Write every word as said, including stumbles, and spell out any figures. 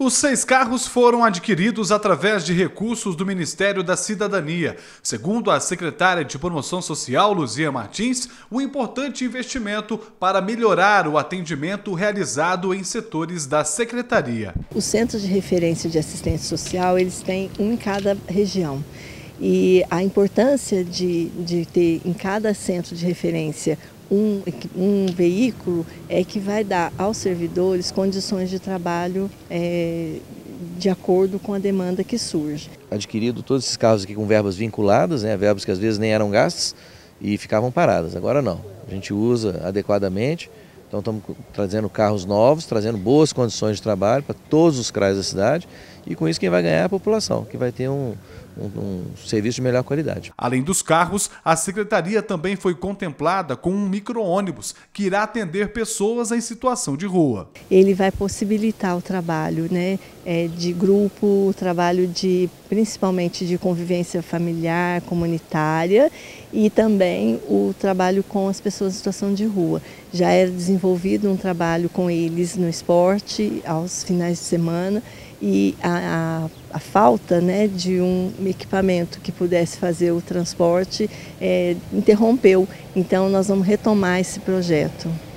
Os seis carros foram adquiridos através de recursos do Ministério da Cidadania. Segundo a secretária de Promoção Social, Luzia Martins, um importante investimento para melhorar o atendimento realizado em setores da Secretaria. Os centros de referência de assistência social, eles têm um em cada região. E a importância de, de ter em cada centro de referência Um, um veículo é que vai dar aos servidores condições de trabalho é, de acordo com a demanda que surge. Adquirido todos esses carros aqui com verbas vinculadas, né, verbas que às vezes nem eram gastas e ficavam paradas. Agora não, a gente usa adequadamente, então estamos trazendo carros novos, trazendo boas condições de trabalho para todos os C R A S da cidade e com isso quem vai ganhar é a população, que vai ter um, um, um serviço de melhor qualidade. Além dos carros, a Secretaria também foi contemplada com um micro-ônibus que irá atender pessoas em situação de rua. Ele vai possibilitar o trabalho, né, é, de grupo, o trabalho de, principalmente de convivência familiar, comunitária e também o trabalho com as pessoas em situação de rua. Já era desenvolvido um trabalho com eles no esporte, aos finais de semana, e a, a, a falta, né, de um equipamento que pudesse fazer o transporte é, interrompeu. Então nós vamos retomar esse projeto.